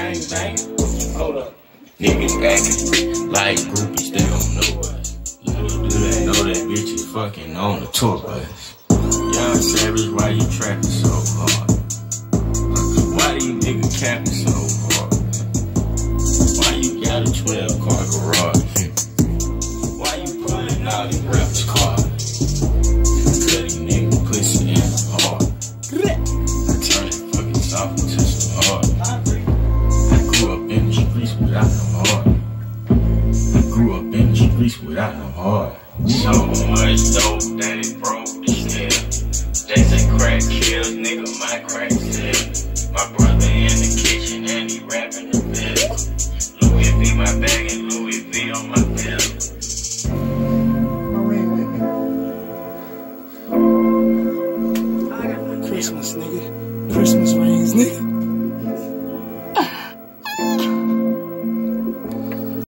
bang bang. Hold up. Niggas acting like groupies, they don't know us. Little do they know that bitch is fucking on the tour bus. Young Savage, why you trapping so hard? Why these niggas capping so hard? Why you got a 12-car garage? Why you pulling out these rappers' cars? Cause niggas pussy in hard. I turn that fucking soft into some hard. I grew up in the streets without no heart. I grew up in the streets without no heart. So much dope that it broke the scale. They say crack kills, nigga, my crack still. My brother